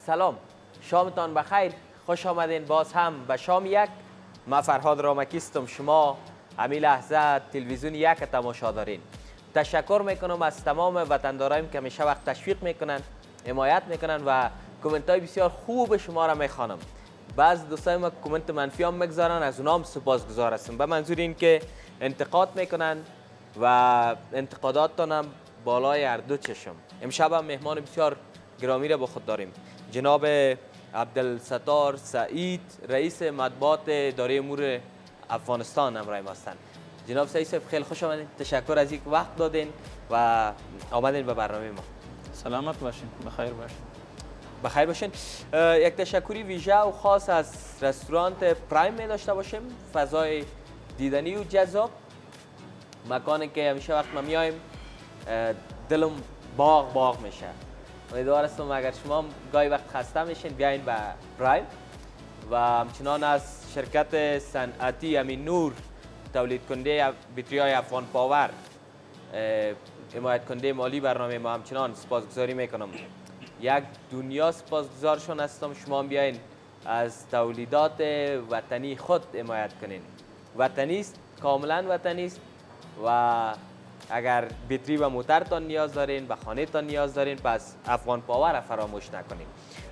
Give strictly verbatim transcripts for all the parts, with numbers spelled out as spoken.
سلام، شامتان بخیر. خوش آمدین باز هم به شام یک. من فرهاد رامکی هستم. شما همین لحظه تلویزیون یک تماشا دارین. تشکر میکنم از تمام وطندارانم که همیشه وقت تشویق میکنن، حمایت میکنن و کامنت های بسیار خوب شما را میخوانم. بعض دوستای ما کامنت منفی هم میگذارن، از اونام سپاسگزار هستم. به منظور این که انتقاد میکنن و انتقاداتتان هم بالای هر دو چشم. امشب هم مهمان بسیار گرامی را با خود داریم. جناب عبدالستار سعید، رئیس مطبوعات اداره امور افغانستان همراه ما هستند. جناب سعید صاحب خیلی خوش آمدید. تشکر از اینکه وقت دادین و آمدین به برنامه ما. سلامت باشین، بخیر باشین. بخیر باشین. یک تشکری ویژه و خاص از رستوران پرایم می داشته باشیم. فضای دیدنی و جذاب، مکانی که همیشه وقت ما میایم دلم باغ باغ میشه. امیدوار هستم اگر شما هم گاهی وقت خسته میشین بیاین به پرایم و همچنان از شرکت صنعتی امین نور تولید کننده بطری های افغان پاور حمایت کننده مالی برنامه ما همچنان سپاسگزاری میکنم. یک دنیا سپاسگزارشون هستم. شما هم بیاین از تولیدات وطنی خود حمایت کنین. وطنی است، کاملا وطنی است و اگر بطری و موترتان نیاز دارین، به خانه تان نیاز دارین، پس افغان پاور فراموش نکنین.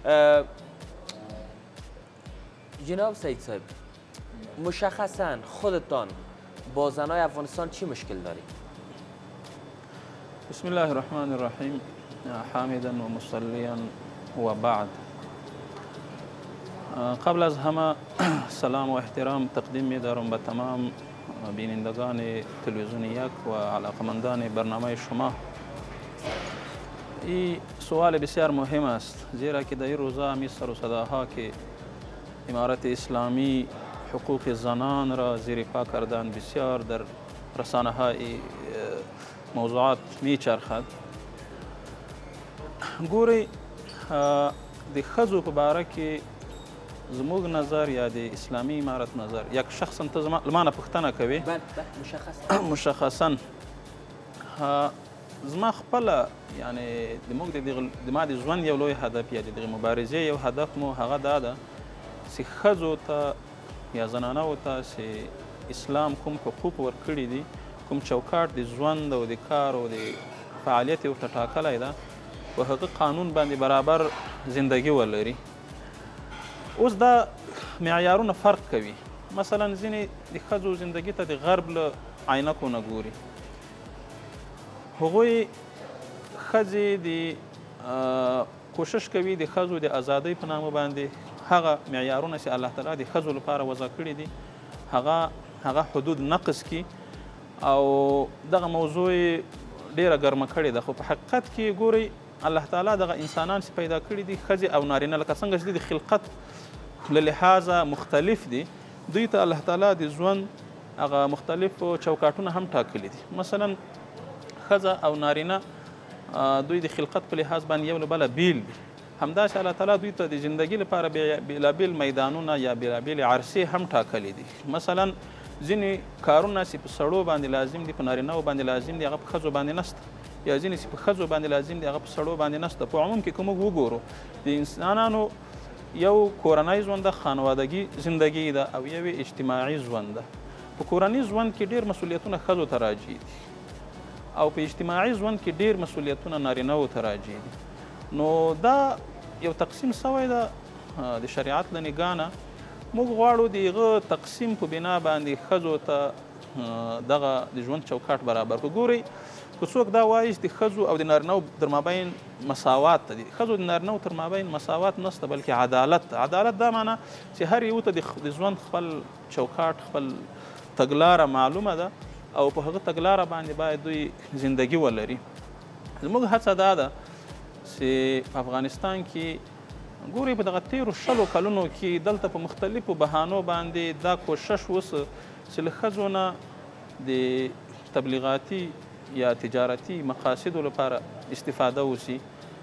جناب سعید صاحب، مشخصا خودتان با زنای افغانستان چی مشکل دارید؟ بسم الله الرحمن الرحیم، حامدا و مصلیا و بعد. قبل از همه سلام و احترام تقدیم می دارم به تمام بینندگان تلویزیون یک و علاقمندان برنامه شما. این سوال بسیار مهم است، زیرا که در این روزا همی سر و صداها که امارت اسلامی حقوق زنان را زیر پا کردن بسیار در رسانه های موضوعات می چرخد. گوری د ښځو په باره کې زموږ نظر یا د اسلامي امارت نظر، یک شخصا ته زما له ما نه پوښتنه کوې مشخصا مشخصا زما خپله یعنې د موږ د ما د ژوند یو لوی هدف یا د دغې مبارزې یو هدف مو هغه دا ده چې ښځو ته یا زنانو ته چې اسلام کوم حقوق ورکړي دي، کوم چوکاټ د ژوند او د کار او د فعالیت یې ورته ټاکلی ده، په هغه قانون باندې برابر زندگی ولري. اوس دا معیارونه فرق کوي. مثلا ځینې د ښځو زندگی ته د غرب له عینکو نه ګوري. هغوی ښځې د کوشش کوي د ښځو د ازادۍ په نامه باندې هغه معیارونه چې الله تعالی د ښځو لپاره وضع کړي دي هغه هغه حدود نقض کړي او دغه موضوع یې ډېره ګرمه کړې ده. خو په حقیقت کې ګورئ الله تعالی دغه انسانان چې پیدا کړي دي ښځې او نارینه لکه څنګه چې د خلقت له لحاظه مختلف دي، دوی ته الله تعالی د ژوند هغه مختلف چوکاټونه هم ټاکلي دي. مثلا ښځه او نارینه دوی د خلقت په لحاظ باندې یو له بله بیل دي. همداسې الله تعالی دوی ته د زندگی لپاره بېلابېل میدانونه یا بېلابېلې عرصې هم ټاکلي دي. مثلا ځینې کارونه چې په سړو باندې لازم دي په نارینهو باندې لازم دي هغه په ښځو باندې نشته، یا ځینې چې په ښځو باندې لازم دي هغه په سړو باندې نشته. په عموم کې که موږ وګورو د انسانانو یو کورنی ژوند ده، خانوادګي زندگی ده او یو اجتماعي ژوند ده. په کورني ژوند کې ډېر مسؤلیتونه ښځو ته راجع دي او په اجتماعي ژوند کې ډېر مسؤلیتونه نارینهو ته راجع دي. نو دا یو تقسیم سوی ده د شریعت له نګاه نه. موږ غواړو د هغه تقسیم په بنا باندې ښځو ته دغه د ژوند چوکاټ برابر کړو. ګورئ که څوک دا وایي چې د ښځو او د نارینهو تر مابین مساوات ته دي، ښځو د نارینهو تر مابین مساوات نشته بلکې عدالت. عدالت دا معنا چې هر یو ته د ژوند خپل چوکاټ خپل تګلاره معلومه ده او په هغه تګلاره باندې باید دوی زندگی ولري. زموږ هڅه دا ده چې په افغانستان کې ګورئ په دغه تیرو شلو کلونو کې دلته په مختلفو بهانو باندې دا کوشش وسه چې له ښځو نه د تبلیغاتي یا تجارتی مقاصدو لپاره استفاده وسی.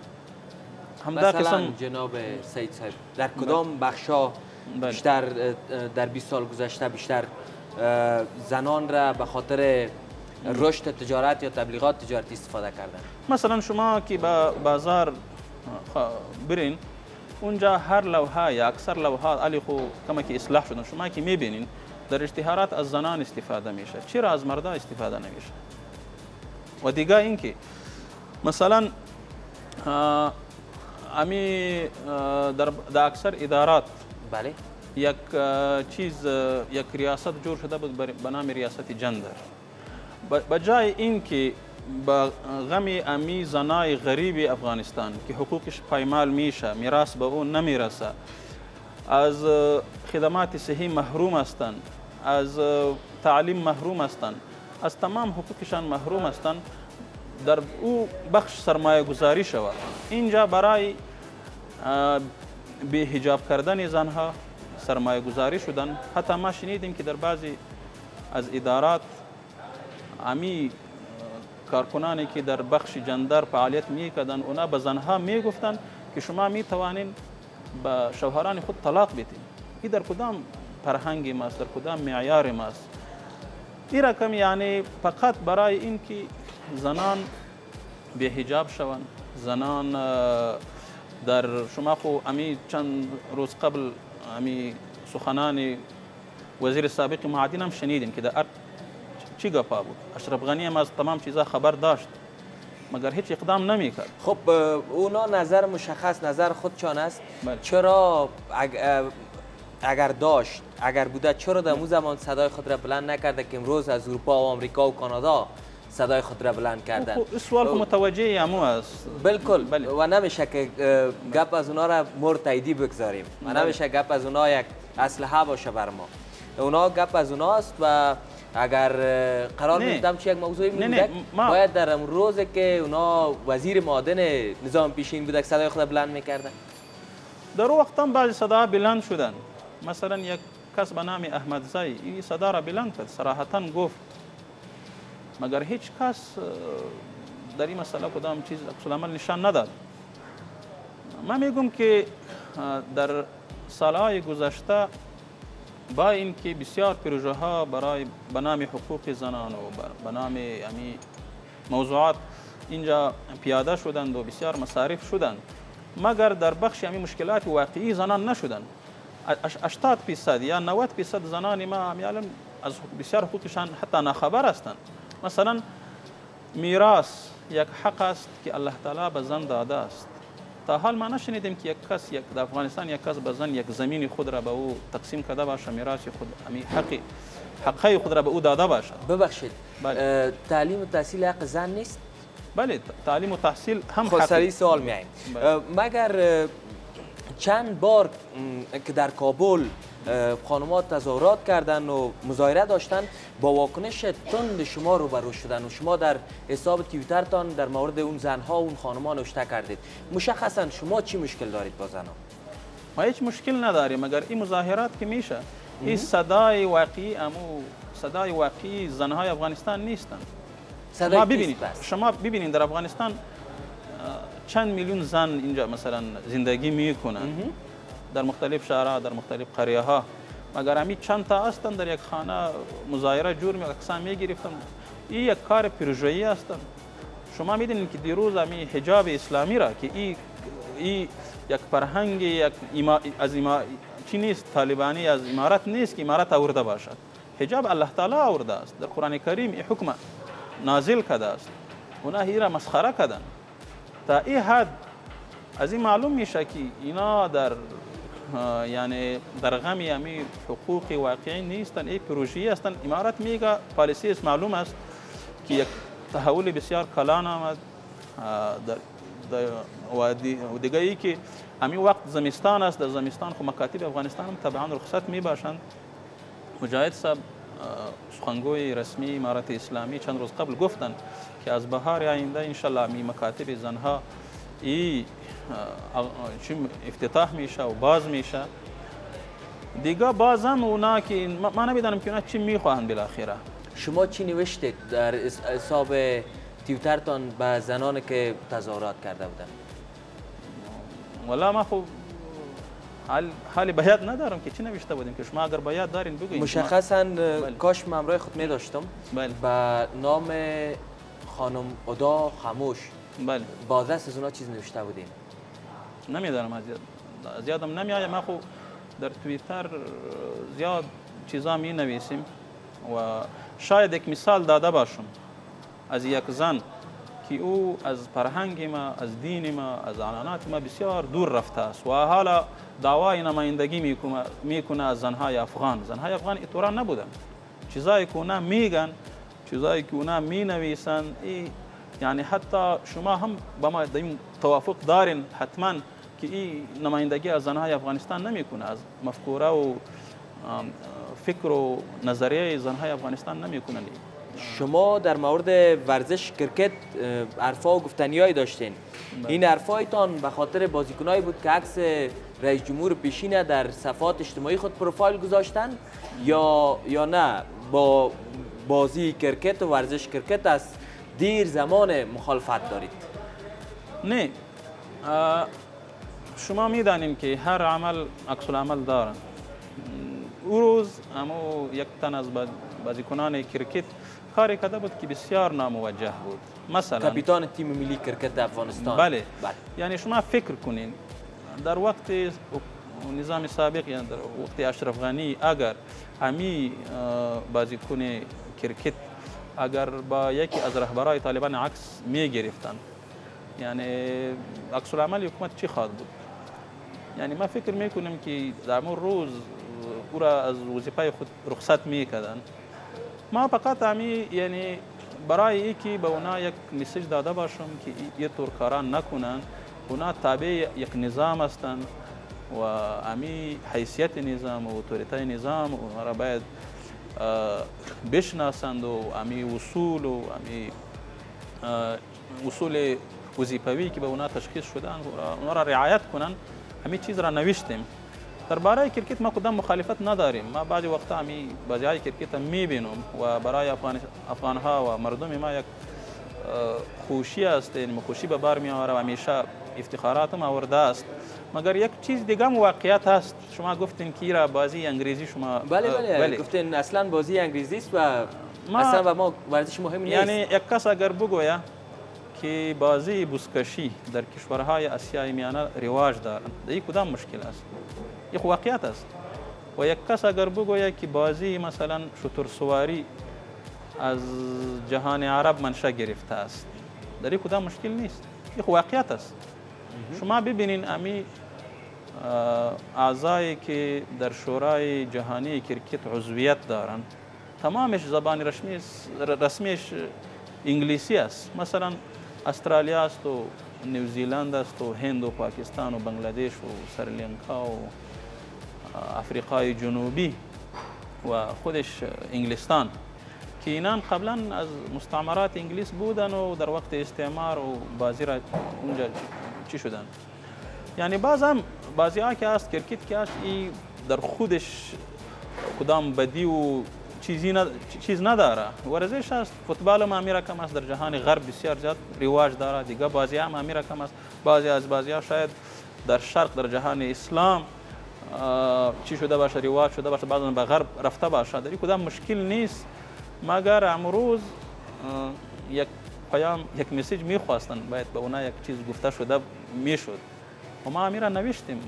همدا مثلا قسم جناب سعید صاحب در کدام بخشا بیشتر در بیست سال گذشته بیشتر زنان را به خاطر رشد تجارت یا تبلیغات تجارتی استفاده کردن؟ مثلا شما که به بازار برین اونجا هر لوحه یا اکثر لوحات علی خو کما که اصلاح شدن شما که میبینین در اشتهارات از زنان استفاده میشه، چرا از مردا استفاده نمیشه؟ و دیگه اینکه مثلا امی در, در اکثر ادارات بله یک چیز یک ریاست جور شده بود به نام ریاست جندر. بجای اینکه با غم امی زنای غریب افغانستان که حقوقش پایمال میشه، میراث به اون نمیرسه، از خدمات صحی محروم هستند، از تعلیم محروم هستند، از تمام حقوقشان محروم هستند، در او بخش سرمایه گذاری شود. اینجا برای به حجاب کردن زنها سرمایه گذاری شدن. حتی ما شنیدیم که در بعضی از ادارات امی کارکنانی که در بخش جندر فعالیت میکردن اونا به زنها میگفتن که شما میتوانین به شوهران خود طلاق بدین. این در کدام فرهنگ ماست، در کدام معیار ماست؟ این رقم یعنی فقط برای اینکه زنان به حجاب شوند. زنان در شما خو امی چند روز قبل امی سخنان وزیر سابق معادن هم شنیدیم که در چی گپا بود. اشرف غنی هم از تمام چیزا خبر داشت مگر هیچ اقدام نمیکرد. خب اونا نظر مشخص نظر خودشان است. بله. چرا اگر داشت اگر بوده چرا در اون زمان صدای خود را بلند نکرده که امروز از اروپا و آمریکا و کانادا صدای خود را بلند کردن؟ سوال خود متوجه همو است. بالکل. بله. و نمیشه که گپ از اونا را مرتعیدی بگذاریم و نمیشه گپ از اونا یک اسلحه باشه بر ما. اونا گپ از اوناست و اگر قرار میدم چه یک موضوعی بوده باید در اون روزی که اونا وزیر معادن نظام پیشین بوده صدای خود بلند میکردن. در اون وقت هم بعضی صدا بلند شدن. مثلا یک کس به نام احمد زی این صدا را بلند کرد، صراحتا گفت، مگر هیچ کس در این مسئله کدام چیز عکس العمل نشان نداد. من میگم که در سالهای گذشته با اینکه بسیار پروژه ها برای به نام حقوق زنان و به نام امی موضوعات اینجا پیاده شدند و بسیار مصارف شدند، مگر در بخش امی مشکلات واقعی زنان نشدند. هشتاد درصد یا نود درصد زنان ما میالم از بسیار حقوقشان حتی ناخبر هستند. مثلا میراث یک حق است که الله تعالی به زن داده است. تا حال ما نشنیدیم که یک کس یک در افغانستان یک کس به زن یک زمین خود را به او تقسیم کرده باشه، میراث خود امی حقی حقای خود را به او داده باشه. ببخشید بله. تعلیم و تحصیل حق زن نیست؟ بله تعلیم و تحصیل هم حق. سری سوال میایم. مگر چند بار که در کابل خانمات تظاهرات کردن و مظاهره داشتن با واکنش تند شما روبرو شدن و شما در حساب توییترتان در مورد اون زنها و اون خانم‌ها نوشته کردید. مشخصا شما چی مشکل دارید با زنها؟ ما هیچ مشکل نداریم، مگر این مظاهرات که میشه این صدای واقعی امو صدای واقعی زنهای افغانستان نیستن. شما ببینید شما ببینید در افغانستان چند میلیون زن اینجا مثلا زندگی میکنن در مختلف شهرها، در مختلف قریه ها، مگر همی چند تا هستن در یک خانه مظاهره جور می اقسام میگرفتن. این یک کار پروژه‌ای هستن. شما میدونید که دیروز همی حجاب اسلامی را که این ای یک فرهنگ یک ایما از ایما چی نیست، طالبانی از امارت نیست که امارت آورده باشد. حجاب الله تعالی آورده است، در قرآن کریم این حکم نازل کرده است. اونا هی را مسخره کردن. تا این حد از این معلوم میشه که اینا در یعنی در غم امی حقوق واقعی نیستن، این پروژه‌ای هستن. امارت میگه پالیسی است، معلوم است که یک تحول بسیار کلان آمد در و دیگه ای که امی وقت زمستان است، در زمستان خو مکاتب افغانستان هم طبعا رخصت میباشند. مجاهد صاحب سخنگوی رسمی امارت اسلامی چند روز قبل گفتن که از بهار آینده انشالله می مکاتب زنها ای افتتاح میشه و باز میشه. دیگه بازم اونا که ما نمیدانم که اونا چی میخواهند بالاخره. شما چی نوشتید در حساب توییترتان به زنانی که تظاهرات کرده بودن؟ والا ما خب حال حالی باید ندارم که چی نوشته بودیم که شما اگر باید دارین بگویید. مشخصا کاش من همراه خود می داشتم. بله. به نام خانم ادا خاموش. بله. باز از اونا چیز نوشته بودیم. نمیدانم از زیادم نمیآید. ما خو در توییتر زیاد چیزا می نویسیم و شاید یک مثال داده باشم از یک زن که او از فرهنگ ما، از دین ما، از عنعنات ما بسیار دور رفته است و حالا دعوای نمایندگی میکنه از زنهای افغان. زنهای افغان اینطورا نبودن. چیزایی که اونا میگن، چیزایی که اونا می نویسن، یعنی حتی شما هم با ما توافق دارین حتما که این نمایندگی از زنهای افغانستان نمیکنه، از مفکوره و فکر و نظریه زنهای افغانستان نمیکنه. شما در مورد ورزش کرکت حرفا و گفتنیایی داشتین. این حرفایتان به خاطر بازیکنایی بود که عکس رئیس جمهور پیشین در صفحات اجتماعی خود پروفایل گذاشتن یا یا نه با بازی کرکت و ورزش کرکت از دیر زمان مخالفت دارید؟ نه، شما میدانین که هر عمل عکس العمل دارن. او روز اما یک تن از بازیکنان کرکت کاری کرده بود که بسیار ناموجه بود. مثلا کاپیتان تیم ملی کرکت افغانستان. بله. بله. یعنی شما فکر کنین در وقت نظام سابق، یعنی در وقت اشرف غنی، اگر همی بازیکن کرکت اگر با یکی از رهبرای طالبان عکس می گرفتن، یعنی عکس العمل حکومت چی خواهد بود؟ یعنی ما فکر میکنیم که در اون روز او را از وظیفه خود رخصت میکردن. ما فقط همی یعنی برای اینکه به اونا یک مسیج داده باشم که یه طور کاران نکنن، اونا تابع یک نظام هستند و همی حیثیت نظام و اتوریته نظام اونا را باید بشناسند و همی اصول و همی اصول وظیفوی که به اونا تشخیص شدن اونا را رعایت کنن. همی چیز را نوشتیم. درباره کرکت ما کدام مخالفت نداریم. ما بعضی وقتا همی بازی‌های کرکت میبینم و برای افغان افغان‌ها و مردم ما یک خوشی است، یعنی خوشی به بار می‌آورد و همیشه افتخاراتم آورده است. مگر یک چیز دیگه واقعیت هست. شما گفتین که را بازی انگلیسی شما بله بله, بله. گفتین اصلا بازی انگلیسی است و ما اصلا و ما ورزش مهم نیست. یعنی یک کس اگر بگوید که بازی بزکشی در کشورهای آسیای میانه رواج دارند، این کدام مشکل است؟ یک واقعیت است. و یک کس اگر بگوید که بازی مثلا شترسواری از جهان عرب منشأ گرفته است، در این کدام مشکل نیست. یک واقعیت است. شما ببینین امی اعضایی که در شورای جهانی کرکت عضویت دارند تمامش زبان رسمی رسمیش انگلیسی است. مثلا استرالیا است و نیوزیلند است و هند و پاکستان و بنگلادش و سریلانکا و افریقای جنوبی و خودش انگلستان که اینان قبلا از مستعمرات انگلیس بودن و در وقت استعمار و بازی را اونجا چی شدن. یعنی باز هم بازی ها که هست کرکت که هست این در خودش کدام بدی و چیزی ند... چیز نداره. ورزش است، فوتبال هم همی رقم است، در جهان غرب بسیار زیاد رواج داره. دیگه بازی هم همی رقم است. بعضی از بازی ها شاید در شرق در جهان اسلام چی شده باشه، رواج شده باشه، بعضا به غرب رفته باشه. در این کدام مشکل نیست. مگر امروز یک پیام یک مسیج میخواستن باید به اونا یک چیز گفته شده میشد و ما همی را نوشتیم.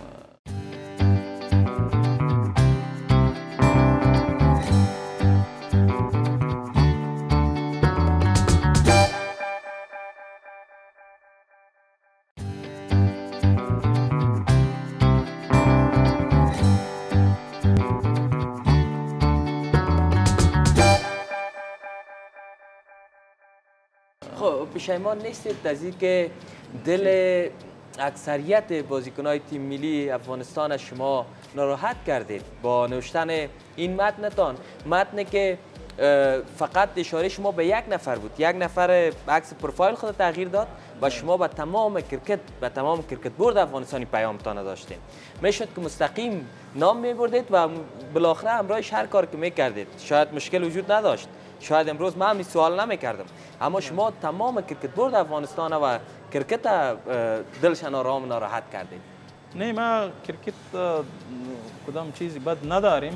خب پشیمان نیستید از اینکه دل اکثریت بازیکن‌های تیم ملی افغانستان از شما ناراحت کردید با نوشتن این متنتان؟ متنی که فقط اشاره شما به یک نفر بود، یک نفر عکس پروفایل خود تغییر داد و شما به تمام کرکت به تمام کرکت بورد افغانستانی پیامتان داشتید. میشد که مستقیم نام میبردید و بالاخره همراهش هر کار که میکردید شاید مشکل وجود نداشت. شاید امروز من این سوال نمیکردم، اما شما تمام کرکت بورد افغانستان و کرکت دلشان آرام ناراحت کردید. نه، ما کرکت کدام چیزی بد نداریم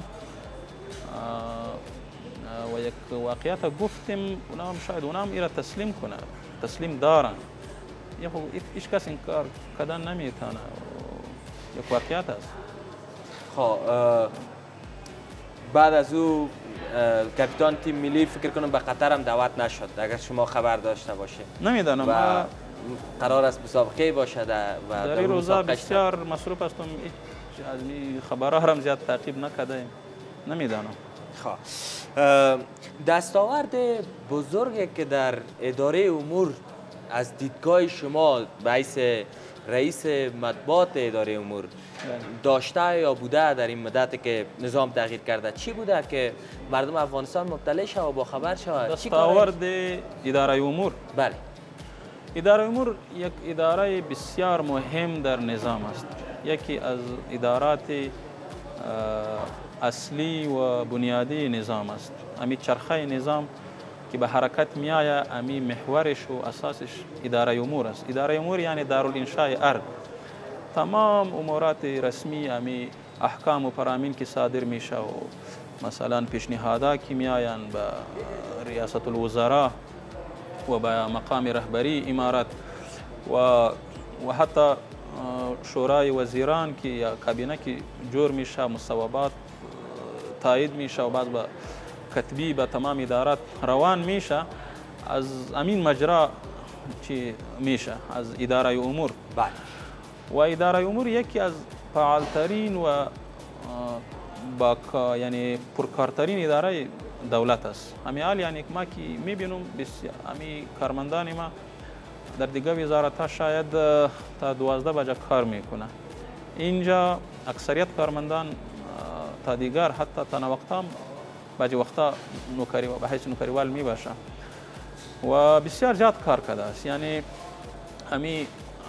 و یک واقعیت گفتیم اونام شاید اونام ایرا تسلیم کنه، تسلیم دارن. هیچ کس این کار کردن نمیتونه. یک واقعیت است. خب بعد از او کاپیتان تیم ملی فکر کنم به قطر هم دعوت نشد اگر شما خبر داشته باشید. نمیدانم. و قرار است مسابقه باشد و در این روزا بسیار مصروف هستم، از این خبرها هم زیاد تعقیب نکردم، نمیدانم. خب دستاورد بزرگی که در اداره امور از دیدگاه شما به حیث رئیس مطبوعات اداره امور داشته یا بوده در این مدت که نظام تغییر کرده، چی بوده که مردم افغانستان مطلع شود و با خبر شود؟ دستاورد اداره امور؟ بله. اداره امور یک اداره بسیار مهم در نظام است. یکی از ادارات اصلی و بنیادی نظام است. امی چرخه نظام که به حرکت می آید، امی محورش و اساسش اداره امور است. اداره امور یعنی دارالانشاء ارگ. تمام امورات رسمی، امی احکام و فرامین که صادر میشه و مثلا پیشنهادات که می آیند به ریاست الوزراء و به مقام رهبری امارات و و حتی شورای وزیران که یا کابینه که جور میشه، مصوبات تایید میشه و بعد به کتبی به تمام ادارات روان میشه، از امین مجرا چی میشه، از اداره امور. بله. و اداره امور یکی از فعالترین و با یعنی پرکارترین اداره دولت است. همین حال یعنی ما که میبینم بسیار همین کارمندان ما در دیگه وزارت ها شاید تا دوازده بجه کار میکنه. اینجا اکثریت کارمندان تا دیگر حتی تا نوقتا بعضی وقتا نوکری و به حیث نوکریوال می باشه و بسیار زیاد کار کرده است. یعنی همین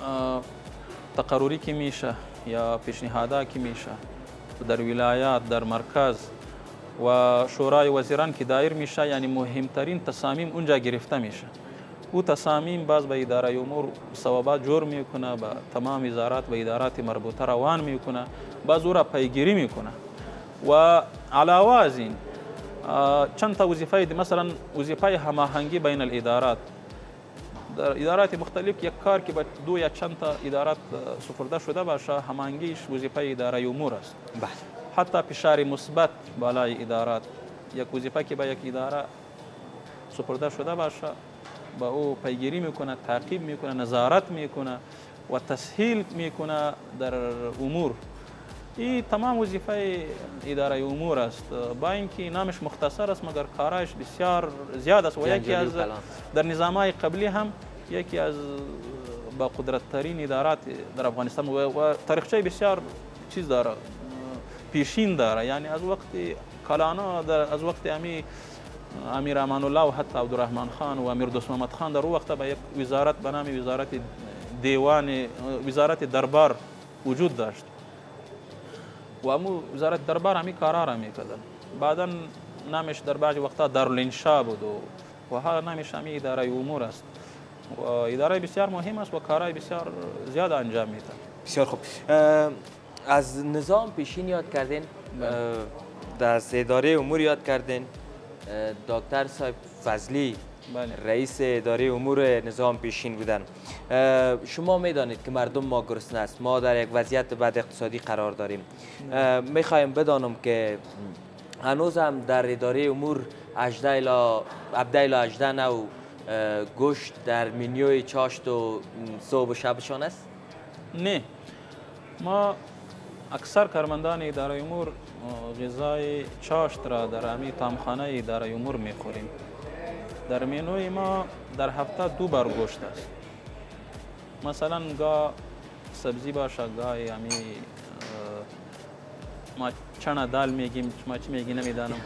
تقرری که میشه یا پیشنهادات که میشه در ولایات، در مرکز و شورای وزیران که دایر میشه، یعنی مهمترین تصامیم اونجا گرفته میشه. او تصامیم باز به اداره امور صوابات جور میکنه، به تمام وزارات و ادارات مربوطه روان میکنه، باز او را پیگیری میکنه. و علاوه از این چند تا وظیفه، مثلا وظیفه هماهنگی بین الادارات، در ادارات مختلف یک کار که به دو یا چند تا ادارات سپرده شده باشه، هماهنگیش وظیفه اداره امور است. بله. حتی فشار مثبت بالای ادارات، یک وظیفه که به یک اداره سپرده شده باشه، با او پیگیری میکنه، تعقیب میکنه، نظارت میکنه و تسهیل میکنه در امور. این تمام وظیفه اداره امور است، با اینکه نامش مختصر است مگر کارایش بسیار زیاد است و یکی از در نظامهای قبلی هم یکی از با قدرت ترین ادارات در افغانستان و تاریخچه بسیار چیز داره، پیشین داره. یعنی از وقت کلانا، از وقت امی امیر امان الله و حتی عبدالرحمن خان و امیر دوست محمد خان در وقت به یک وزارت به نام وزارت دیوان وزارت دربار وجود داشت و امو وزارت دربار همی کارا را میکردن. بعدا نامش در بعضی وقتا دارالانشاء بود و ها نامش همی اداره امور است و اداره بسیار مهم است و کارهای بسیار زیاد انجام میده. بسیار خوب. از نظام پیشین یاد کردین، از اداره امور یاد کردین. دکتر صاحب فضلی رئیس اداره امور نظام پیشین بودن. شما میدانید که مردم ما گرسنه است، ما در یک وضعیت بد اقتصادی قرار داریم. میخوایم بدانم که هنوز هم در اداره امور هجده الی هجده نوع گوشت در منیوی چاشت و صبح و شبشان است؟ نه، ما اکثر کارمندان اداره امور غذای چاشت را در امی طعامخانه اداره امور میخوریم. در منوی ما در هفته دو بار گوشت است. مثلا گاه سبزی باشه، گاه امی ما چنا دال میگیم، ما چی میگی نمیدانم.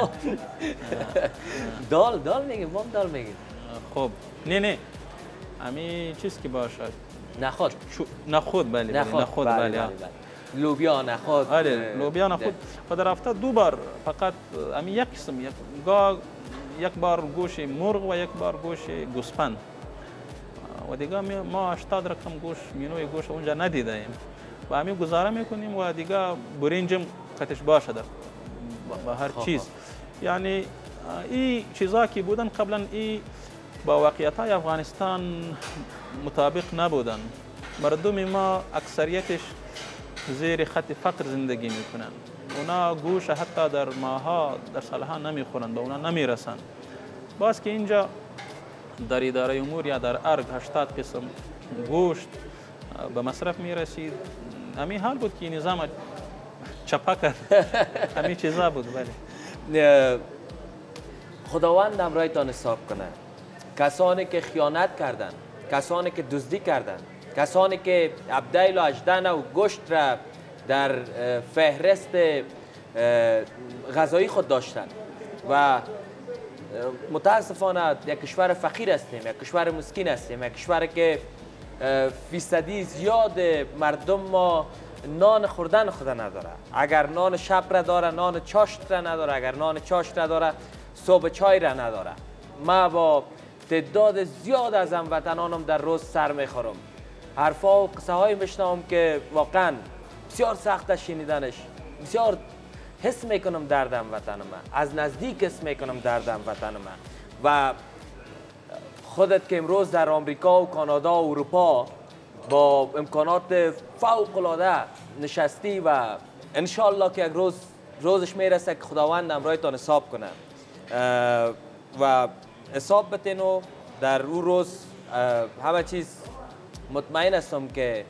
دال دال میگیم، ما دال میگیم. خب نه نه امی چیز که باشه نخود نخود بله نخود بله لوبیا نخود آره لوبیا نخود و در هفته دو بار فقط امی یک قسم، گاه یک بار گوشت مرغ و یک بار گوشت گوسفند و دیگه ما هشتاد رقم گوشت منوی گوشت اونجا ندیده ایم و همین گزاره میکنیم و دیگه برنجم کتش باشه در با هر چیز. یعنی این چیزا که بودن قبلا ای با واقعیت های افغانستان مطابق نبودن. مردم ما اکثریتش زیر خط فقر زندگی میکنن. اونا گوش حتی در ماها در سالها نمیخورند، به اونا نمیرسند. باز که اینجا در اداره امور یا در ارگ هشتاد قسم گوشت به مصرف میرسید. همین حال بود که نظام چپا کرد. همین چیزا بود. ولی خداوند همراهتان حساب کنه. کسانی که خیانت کردن، کسانی که دزدی کردن، کسانی که هفده و هجده نوع گوشت را در فهرست غذایی خود داشتن و متاسفانه یک کشور فقیر هستیم، یک کشور مسکین هستیم، یک کشور که فیصدی زیاد مردم ما نان خوردن خود نداره. اگر نان شب را داره، نان چاشت را نداره. اگر نان چاشت را داره، صبح چای را نداره. ما با تعداد زیاد از هموطنانم در روز سر میخورم. حرفا و قصه های میشنوم که واقعا بسیار سخت شنیدنش. بسیار حس میکنم دردم وطن من، از نزدیک حس میکنم دردم وطن من. و خودت که امروز در آمریکا و کانادا و اروپا با امکانات فوق العاده نشستی و انشالله که یک روز روزش میرسه که خداوند همراهتان حساب کنه و حساب بتین و در اون روز همه چیز مطمئن هستم که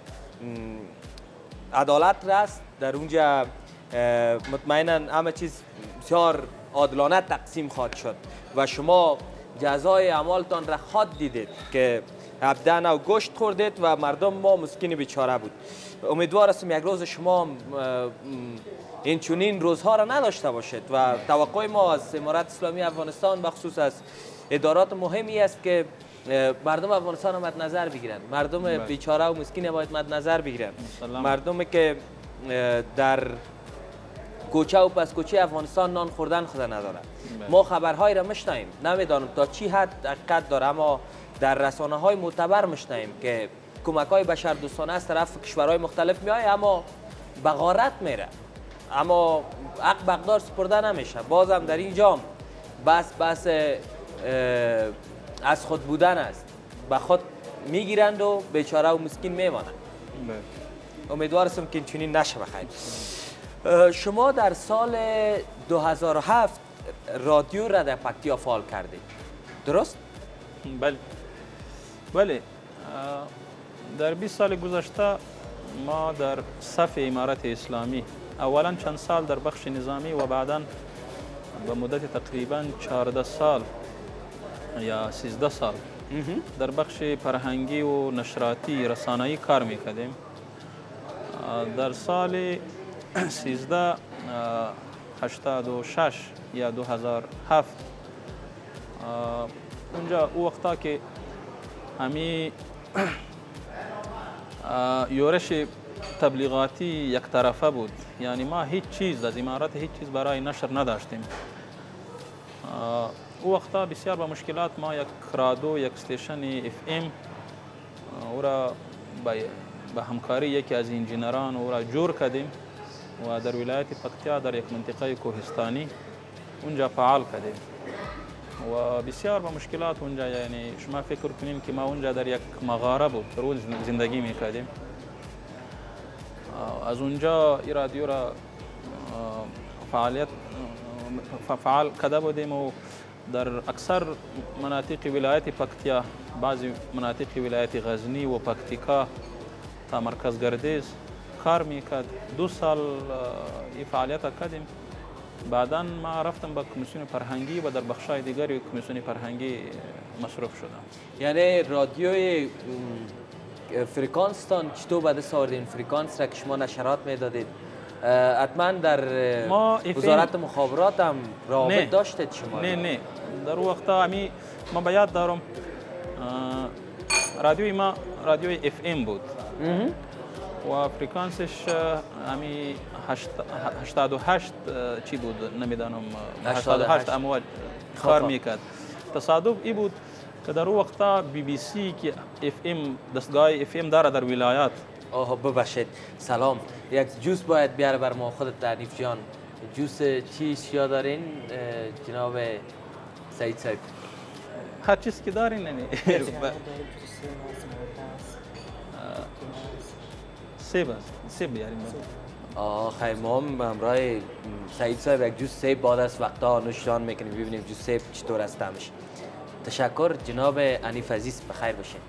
عدالت رست در اونجا. مطمئنا همه چیز بسیار عادلانه تقسیم خواهد شد و شما جزای اعمالتان را خود دیدید که هفده نوع گوشت خوردید و مردم ما مسکین بیچاره بود. امیدوار هستم یک روز شما این چنین روزها را نداشته باشید و توقع ما از امارت اسلامی افغانستان بخصوص از ادارات مهمی است که مردم افغانستان مد نظر بگیرن. مردم بیچاره و مسکین باید مد نظر بگیرن. مردمی که در کوچه و پس کوچه افغانستان نان خوردن خود نداره. ما خبرهایی را میشنویم، نمیدانم تا چی حد حقیقت داره، اما در رسانه های معتبر میشنویم که کمک های بشردوستانه از طرف کشورهای مختلف میآید اما به غارت میره، اما حق بقدار سپرده نمیشه. بازم در اینجا بس بس از خود بودن است، به خود میگیرند و بیچاره و مسکین میمانند. امیدوار هستم که این چنین نشه. بخیر. شما در سال دو هزار و هفت رادیو را در پکتیا فعال کردید، درست؟ بله. بله. در بیست سال گذشته ما در صف امارت اسلامی اولا چند سال در بخش نظامی و بعدا به مدت تقریبا چهارده سال یا سیزده سال در بخش فرهنگی و نشراتی رسانه‌ای کار میکردیم. در سال سیزده هشتاد و شش یا دو هزار و هفت اونجا او وقتا که همی یورش تبلیغاتی یک طرفه بود، یعنی ما هیچ چیز از امارات هیچ چیز برای نشر نداشتیم. او وقتا بسیار با مشکلات ما یک رادیو، یک استیشن اف ام او را به همکاری یکی از انجینران او را جور کردیم و در ولایت پکتیا در یک منطقه کوهستانی اونجا فعال کردیم و بسیار با مشکلات اونجا، یعنی شما فکر کنین که ما اونجا در یک مغاره بود روز زندگی میکردیم. از اونجا این رادیو را فعالیت فعال کرده بودیم و در اکثر مناطق ولایت پکتیا، بعضی مناطق ولایت غزنی و پکتیکا تا مرکز گردیز کار میکرد. دو سال این فعالیت کردیم. بعدا ما رفتم به کمیسیون فرهنگی و در بخشای دیگری کمیسیون فرهنگی مصروف شدم. یعنی رادیوی فرکانستان چطور به دست آوردین؟ فرکانس را که شما نشرات میدادید حتما در وزارت مخابرات هم رابط داشتید شما؟ نه نه در اون وقتا همی ما به یاد دارم رادیوی ما رادیوی اف ام بود و فرکانسش همی هشتاد و هشت چی بود نمیدانم، هشتاد و هشت امواج کار میکرد. تصادف ای بود که در اون وقتا بی بی سی که اف ام دستگاه اف ام داره در ولایات. آه ببخشید، سلام، یک جوس باید بیاره بر ما خودت تعریف جان. جوس چی اشیا دارین جناب سعید صاحب؟ هر چیز که دارین. یعنی سیب است، سیب بیاریم. آخه ما هم همراه سعید صاحب یک جوز سیب بعد از وقتا نوشیدن میکنیم، ببینیم جوز سیب چطور است طعمش. تشکر جناب حنیف عزیز، بخیر باشین.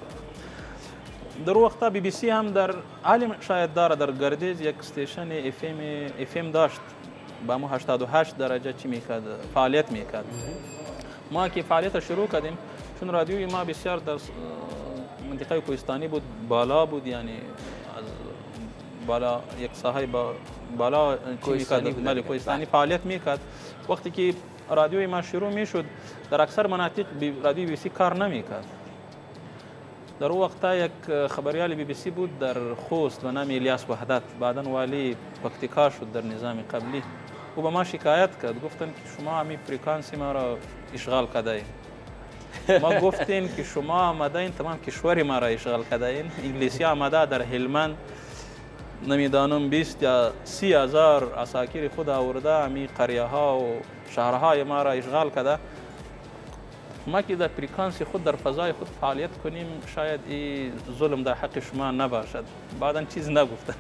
در وقتا بی بی سی هم در عالم شاید داره، در گردیز یک استیشن اف ام اف ام داشت با ما هشتاد و هشت درجه چی میکرد، فعالیت میکرد. ما که فعالیت شروع کردیم چون رادیوی ما بسیار در منطقه کوهستانی بود، بالا بود، یعنی از بالا یک ساحه با بالا کوهستانی کوهستانی فعالیت میکرد. وقتی که رادیوی ما شروع میشد در اکثر مناطق رادیو بی بی سی کار نمیکرد. در اون وقتا یک خبریال بی بی سی بود در خوست و نام الیاس وحدت، بعدا والی پکتیکا شد در نظام قبلی. او به ما شکایت کرد، گفتن که شما همی فریکانسی ما را اشغال کردین. ما گفتیم که شما آمدین تمام کشور ما را اشغال کردین. انگلیسی آمده در هلمند نمیدانم بیست یا سی هزار عساکر خود آورده همی قریه ها و شهرهای ما را اشغال کرده. ما که در فریکانسی خود در فضای خود فعالیت کنیم شاید این ظلم در حق شما نباشد. بعدا چیز نگفتن.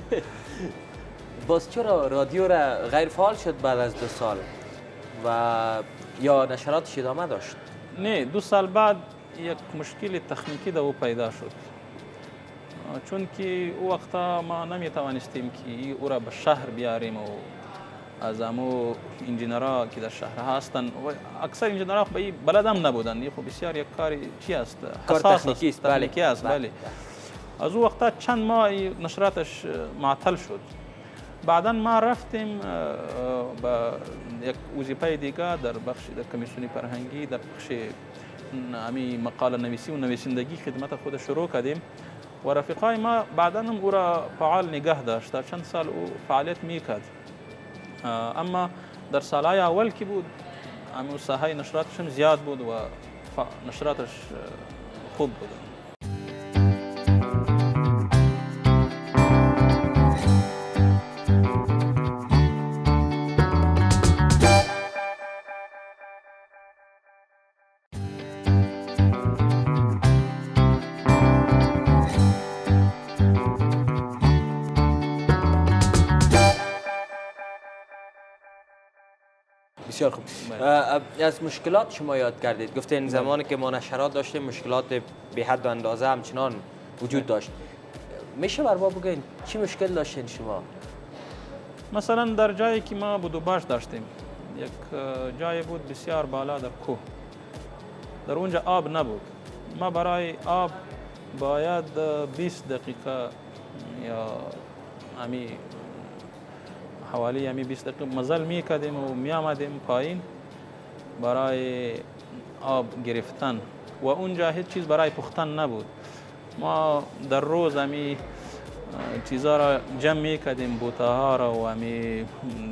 باز چرا رادیو را غیر فعال شد بعد از دو سال و یا نشراتش ادامه داشت؟ نه، دو سال بعد یک مشکل تکنیکی در او پیدا شد، چون که او وقتا ما نمی توانستیم که او را به شهر بیاریم و از امو انجینرها که در شهر هستند و اکثر انجینرها به بلد هم نبودند. یه خب بسیار یک کاری چی است؟ کار تکنیکی است. تکنیکی است. بله. از او وقتا چند ماه نشراتش معطل شد. بعدا ما رفتیم با یک وظیفه دیگه در بخش در کمیسیون فرهنگی در بخش امی مقاله نویسی و نویسندگی خدمت خود شروع کردیم و رفیقای ما بعدا هم او را فعال نگه داشت. در چند سال او فعالیت میکرد، اما در سالهای اول که بود اما ساحه نشراتش هم زیاد بود و نشراتش خوب بود. بسیار خوب. از مشکلات شما یاد کردید، گفتین زمانی که ما نشرات داشتیم مشکلات به حد و اندازه همچنان وجود داشت. میشه بر ما بگین چی مشکل داشتین شما؟ مثلا در جایی که ما بودوباش داشتیم، یک جای بود بسیار بالا در کوه، در اونجا آب نبود. ما برای آب باید بیست دقیقه یا امی حوالی همی بیست دقیقه مزل می کردیم و می آمدیم پایین برای آب گرفتن و اونجا هیچ چیز برای پختن نبود. ما در روز همی چیزها را جمع می کردیم، بوتاها را و همی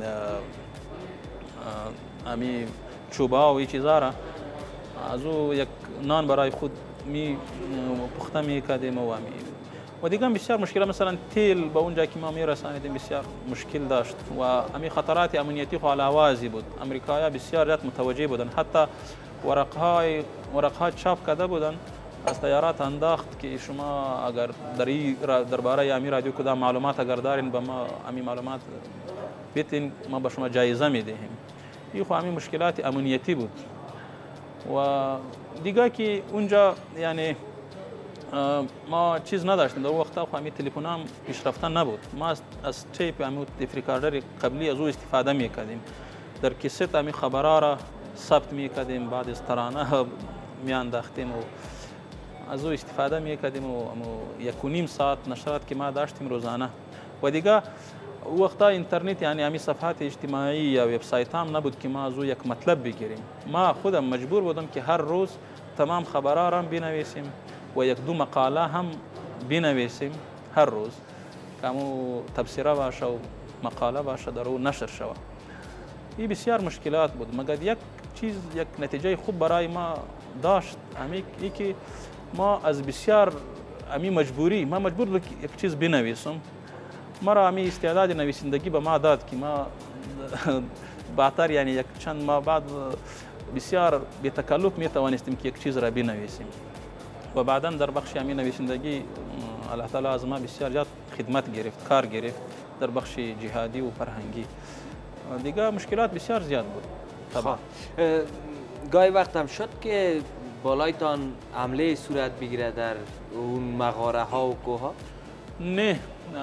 همی چوبا و این چیزها را از او یک نان برای خود می پخته می کردیم و همی و دیگه بسیار مشکل. مثلا تیل به اونجا که ما می رسانیدیم بسیار مشکل داشت و همین خطرات امنیتی خو علاوازی بود. امریکایی‌ها بسیار زیاد متوجه بودن، حتی ورقهای ورقها چاپ کرده بودن از تیارات انداخت که شما اگر در درباره امی رادیو کدام معلومات اگر دارین به ما امی معلومات بیتین ما به شما جایزه میدهیم. این خو همین مشکلات امنیتی بود و دیگه که اونجا یعنی ما چیز نداشتیم. در وقتا خو همین تلفن هم پیشرفته نبود. ما از تیپ همین تیپ ریکاردر قبلی از او استفاده میکردیم، در کیست همین خبرها را ثبت میکردیم، بعد از ترانه میانداختیم و از او استفاده میکردیم و یک و نیم ساعت نشرات که ما داشتیم روزانه. و دیگه وقتا اینترنت یعنی همین صفحات اجتماعی یا وبسایت هم نبود که ما از او یک مطلب بگیریم. ما خودم مجبور بودم که هر روز تمام خبرها را بنویسیم و یک دو مقاله هم بنویسیم هر روز که همو تبصره باشه و مقاله باشه در او نشر شود. این بسیار مشکلات بود، مگر یک چیز یک نتیجه خوب برای ما داشت، همین ای که ما از بسیار همین مجبوری ما مجبور بود یک چیز بنویسم. ما را همین استعداد نویسندگی به ما داد که ما بعدتر یعنی یک چند ماه بعد بسیار بی تکلف می توانستیم که یک چیز را بنویسیم و بعدا در بخش همین نویسندگی الله تعالی از ما بسیار زیاد خدمت گرفت، کار گرفت در بخش جهادی و فرهنگی. دیگه مشکلات بسیار زیاد بود. طبعا گاهی وقت هم شد که بالایتان حمله صورت بگیره در اون مغاره ها و کوه ها؟ نه،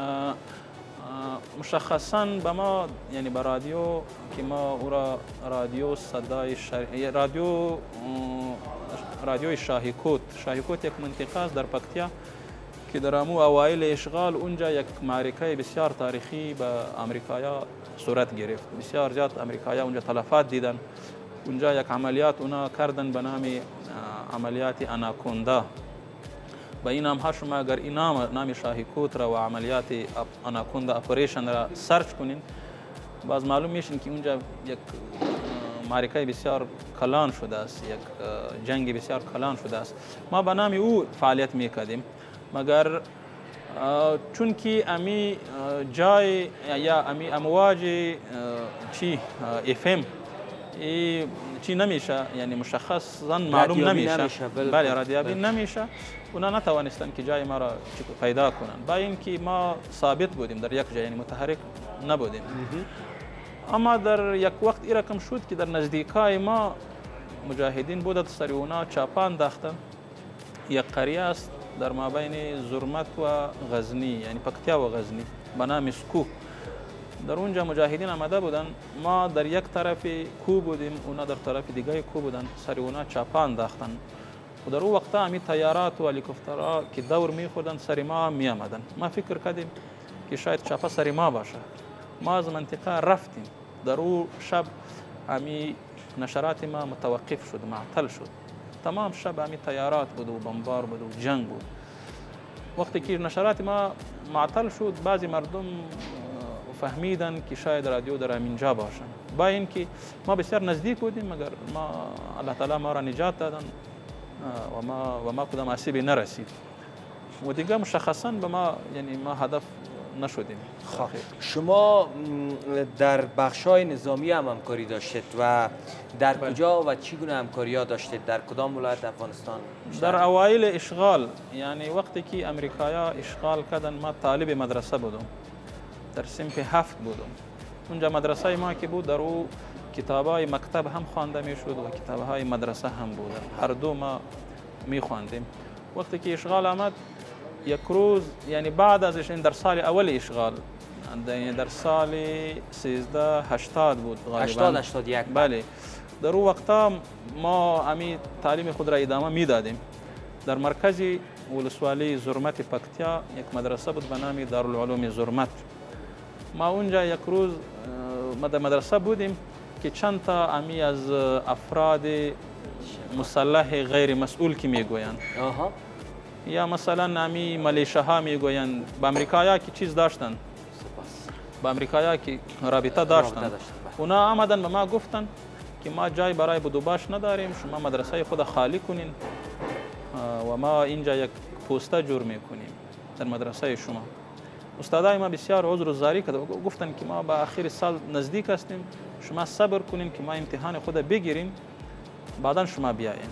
مشخصا به ما یعنی به رادیو که ما او را رادیو صدای شر... رادیو رادیو شاهیکوت شاهیکوت یک منطقه است در پکتیا که در امو اوایل اشغال اونجا یک معرکه بسیار تاریخی به امریکایا صورت گرفت. بسیار زیاد امریکایا اونجا تلفات دیدن. اونجا یک عملیات اونا کردن به نام عملیات اناکوندا. به این نام ها شما اگر این نام نام شاهیکوت را و عملیات اناکوندا اپریشن را سرچ کنین باز معلوم میشین که اونجا یک معرکه بسیار کلان شده است، یک جنگ بسیار کلان شده است. ما به نام او فعالیت میکردیم، مگر چون که امی جای یا امی امواج چی اف ام چی نمیشه، یعنی مشخصا معلوم نمیشه، بله رادیابی نمیشه، اونا نتوانستن که جای ما را پیدا کنن. با اینکه ما ثابت بودیم در یک جای، یعنی متحرک نبودیم. اما در یک وقت ای رقم شد که در نزدیکای ما مجاهدین بودند سر اونا چاپا انداختن. یک قریه است در مابین زرمت و غزنی، یعنی پکتیا و غزنی، به نام سکو. در اونجا مجاهدین آمده بودن، ما در یک طرف کو بودیم، اونا در طرف دیگه کو بودن، سر اونا چاپا انداختن. و در اون وقتا همی تیارات و هلیکوپترها که دور میخوردن سر ما می آمدن. ما فکر کردیم که شاید چاپا سر ما باشه. ما از منطقه رفتیم. در اون شب همی نشرات ما متوقف شد، معطل شد. تمام شب همی تیارات بود و بمبار بود و جنگ بود. وقتی که نشرات ما معطل شد، بعضی مردم فهمیدن که شاید رادیو در همینجا باشن. با اینکه ما بسیار نزدیک بودیم، مگر ما الله تعالی ما را نجات دادن و ما و ما کدام آسیبی نرسید. و دیگه مشخصا به ما یعنی ما هدف نشدیم. شما در بخش‌های نظامی هم همکاری داشتید و در کجا و چگونه همکاری‌ها داشتید؟ در کدام ولایت افغانستان؟ در اوایل اشغال، یعنی وقتی که امریکایا اشغال کردن، ما طالب مدرسه بودم، در صنف هفت بودم. اونجا مدرسه ما که بود، در او کتاب‌های مکتب هم خوانده میشد و کتاب‌های مدرسه هم بود. هر دو ما می‌خواندیم. وقتی که اشغال آمد، یک روز یعنی بعد ازش، این در سال اول اشغال، در سال سیزده هشتاد بود غالبا، هشتاد هشتاد یک. بله، در اون وقتا ما امی تعلیم خود را ادامه میدادیم. در مرکز ولسوالی زرمت پکتیا یک مدرسه بود به نام دارالعلوم زرمت. ما اونجا یک روز در مدرسه بودیم که چند تا امی از افراد مسلح غیر مسئول که میگویند، یا مثلا نامی ملیشه ها میگویند، با امریکایا که چیز داشتن، با امریکایا که رابطه داشتن، اونا آمدن به ما گفتن که ما جای برای بدوباش نداریم، شما مدرسه خود خالی کنین و ما اینجا یک پوسته جور میکنیم در مدرسه شما. استادای ما بسیار عذر و زاری کرد، گفتن که ما با آخر سال نزدیک هستیم، شما صبر کنین که ما امتحان خود بگیریم، بعدا شما بیاین.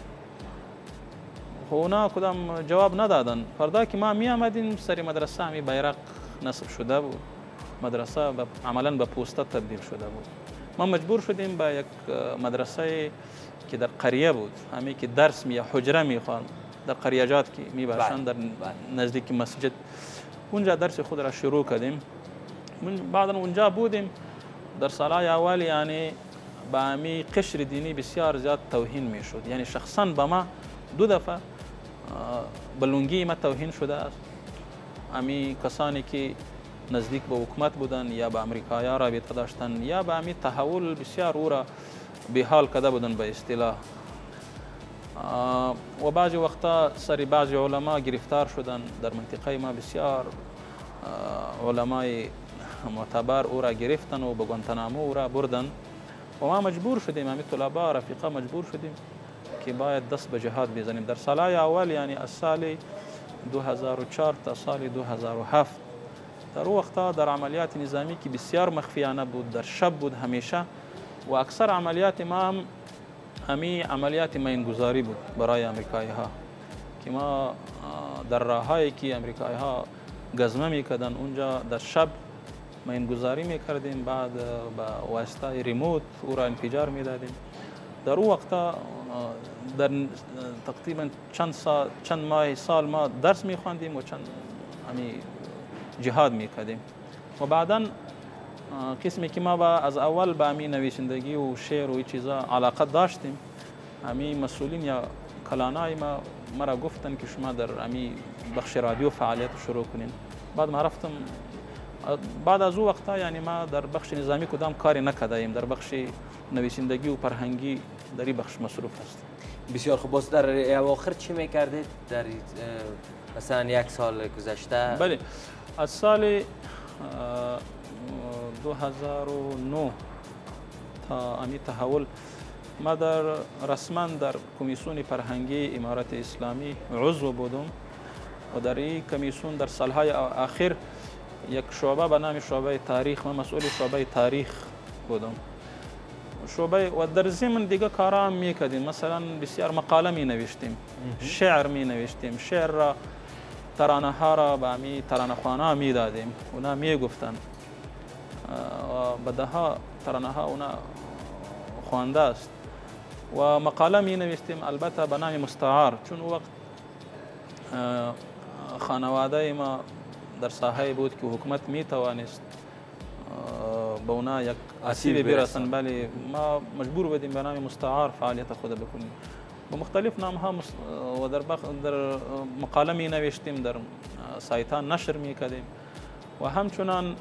اونا کدام جواب ندادن. فردا که ما می آمدیم سر مدرسه همی بیرق نصب شده بود، مدرسه عملا به پوسته تبدیل شده بود. ما مجبور شدیم با یک مدرسه که در قریه بود، همی که درس می یا حجره می خواند، در قریجات که می باشند در نزدیک مسجد، اونجا درس خود را شروع کردیم. بعدا اونجا بودیم در سالهای اول، یعنی با همی قشر دینی بسیار زیاد توهین می شد. یعنی شخصا با ما دو دفعه بلونگی ما توهین شده است. امی کسانی که نزدیک به حکومت بودن یا به امریکایا رابطه داشتن یا به امی تحول بسیار او را به حال کرده بودن به اصطلاح. و بعضی وقتا سری بعضی علما گرفتار شدن. در منطقه ما بسیار علمای معتبر او را گرفتن و به گوانتانامو او را بردن و ما مجبور شدیم، امی طلبا رفیقا مجبور شدیم که باید دست به جهاد بزنیم. در سالهای اول، یعنی از سال دو هزار و چهار تا سال دو هزار و هفت، در او وقتا در عملیات نظامی که بسیار مخفیانه بود، در شب بود همیشه، و اکثر عملیات ما هم همی عملیات ماینگذاری بود برای امریکایی ها، که ما در راههایی که امریکایی ها گزمه میکردن اونجا در شب ماینگذاری میکردیم، بعد با واسطه ریموت او را انفجار میدادیم. در اون وقتا در تقریبا چند سال چند ماه سال ما درس میخواندیم و چند همی جهاد میکردیم. و بعدا قسمی که ما با از اول به همی نویسندگی و شعر و این چیزا علاقه داشتیم، همی مسئولین یا کلانای ما مرا گفتن که شما در همی بخش رادیو فعالیت شروع کنین. بعد ما رفتم. بعد از اون وقتا یعنی ما در بخش نظامی کدام کاری نکردیم، در بخش نویسندگی و فرهنگی در این بخش مصروف هستیم. بسیار خوب. باز در اواخر چی میکردید در مثلا یک سال گذشته؟ بله، از سال دو هزار و نه تا امی تحول ما در رسما در کمیسیون فرهنگی امارت اسلامی عضو بودم و در این کمیسیون در سالهای آخر یک شعبه به نام شعبه تاریخ، ما مسئول شعبه تاریخ بودم. شعبه و در ضمن دیگه کارا هم میکردیم، مثلا بسیار مقاله می نوشتیم، شعر می نوشتیم، شعر را ترانه ها را به می ترانه خوانها می دادیم، اونا می گفتن و بدها ترانه ها اونا خوانده است. و مقاله می نوشتیم البته به نام مستعار، چون او وقت خانواده ما در ساحه بود که حکومت می توانست به اونا یک آسیب برسن، ولی ما مجبور بودیم به نام مستعار فعالیت خود بکنیم. با مختلف نام ها و در, در مقاله می نوشتیم، در سایت ها نشر می کردیم و همچنان